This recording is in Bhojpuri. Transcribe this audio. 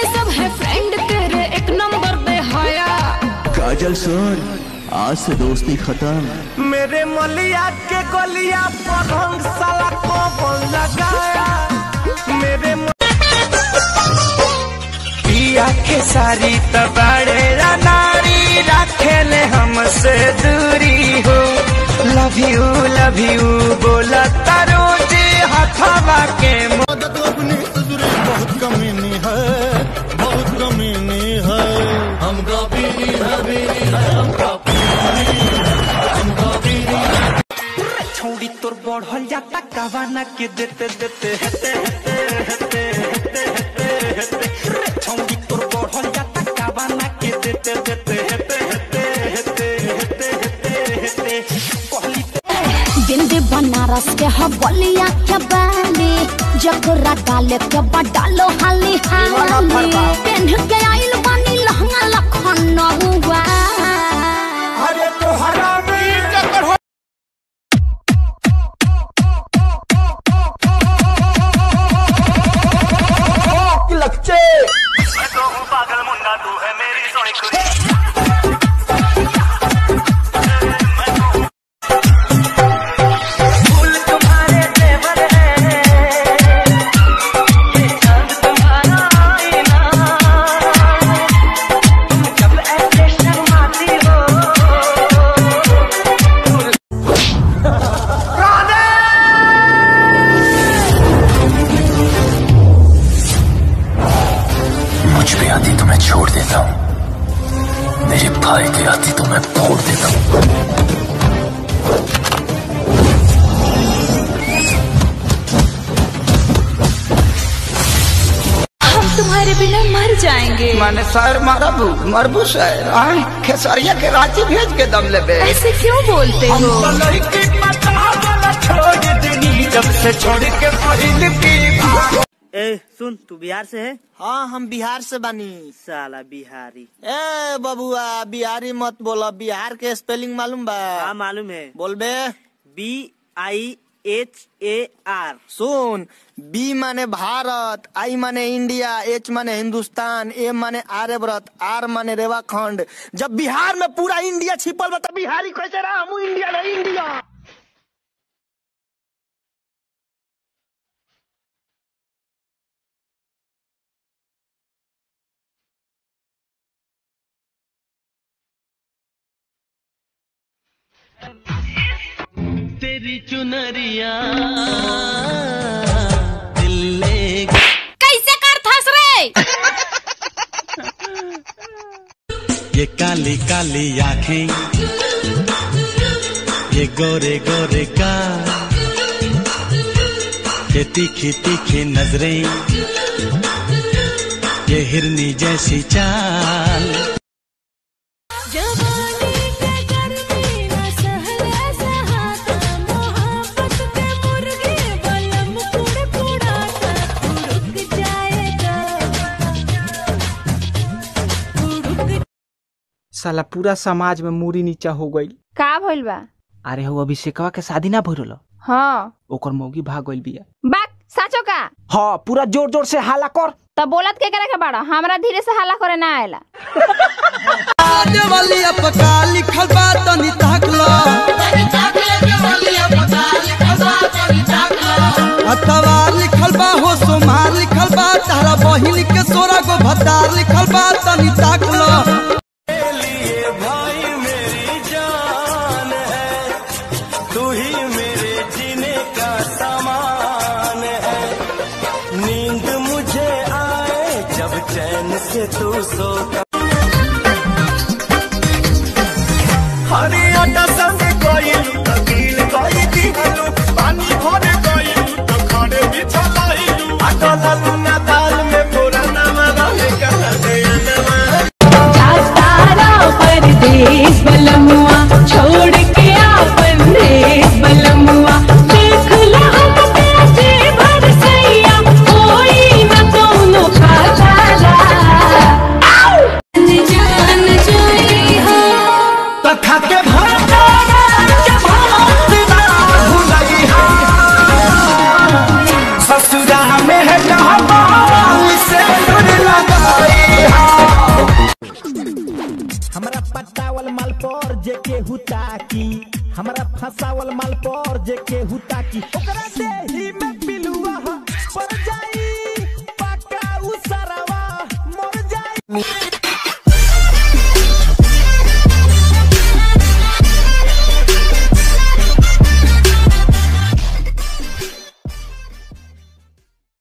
सब है फ्रेंड तेरे एक नंबर बेहया। काजल सुन, आज से दोस्ती खत्म। मेरे मलिया के गलिया पर रंग साला कौन लगाया। मेरे पिया के सारी तबाड़े नारी रखेले हमसे दूरी हो। लव यू बोला तारो जी हथवा के मदद अपनी ससुरी बहुत कमीनी है, बहुत कमीनी है। हम कमीनी है, हम छोड़ी तोर बढ़ल जाता कवाना के देते देते छोड़ी तोर बढ़ल जाता कवाना के देते देते बिंदी बनारस के हवलिया के बाली जकरा डाले के डालो हाली हाली पेन के आइल बानी लहंगा लखनऊआ। अरे तोहरा लक्चे मैं तो हूँ पागल मुन्ना तू है मेरी सोनी खुदी। मुझ पे आती तो मैं छोड़ देता हूँ, मेरे भाई की आती तो मैं फोड़ देता हूँ। हम तुम्हारे बिना मर जाएंगे। मैंने सर मरबू सर खेसरिया के रांची भेज के दम ले। ऐसे क्यों बोलते हो? जब से छोड़ के पहिल की। ए सुन, तू बिहार से है? हाँ हम बिहार से बानी। साला बिहारी। ए बबुआ बिहारी मत बोला, बिहार के स्पेलिंग मालूम बा? हाँ मालूम है। बोल बे। BIHAR। सुन, बी माने भारत, आई माने इंडिया, एच माने हिंदुस्तान, ए माने आर्यव्रत, आर माने रेवाखंड। जब बिहार में पूरा इंडिया छिपल बा तब बिहारी कैसे रहा? हम इंडिया नहीं इंडिया। तेरी चुनरिया दिल ले कैसे कर थस रे? ये काली काली आँखें, ये गोरे गोरे गाल, ये तीखी तीखी नजरें, ये हिरनी जैसी चाल। साला पूरा समाज में मूरी नीचा हो गई। का भइल बा? अरे हो अभिषेकवा के शादी ना भइल। हाँ ओकर मौगी भाग गइल बिया। बाक साचो का? हाँ पूरा जोर जोर से हाला कर। तब बोलत के करे के बाड़ा? हमरा धीरे से हाला करे ना आएला। वाली अपका लिखल बा तनी ताकला, अतवा लिखल बा हो सोमार लिखल बा, तारा बहिन के सोरा गो भतार लिखल बा तनी ताकला। नींद मुझे आए जब चैन से तू सोता। हरियाणा संग कोयल तकील कोई दिलू पानी भर कोयल तो खाने बिछा लाइलू अटला लुना दाल में पुराना वाले कहा दे नवा तारा परदेश बलमुआ छोड़ के आपन देश बलमुआ देख ला हम पैसे भर सैया कोई न कोनो खाताला। जान जोई हो तथा के भंडारा के भक्ति ना भुलई हा ससुरा में है कहवा केहू ताकी हमरा फसावल माल पर जे केहू ताकी ओकरा देही में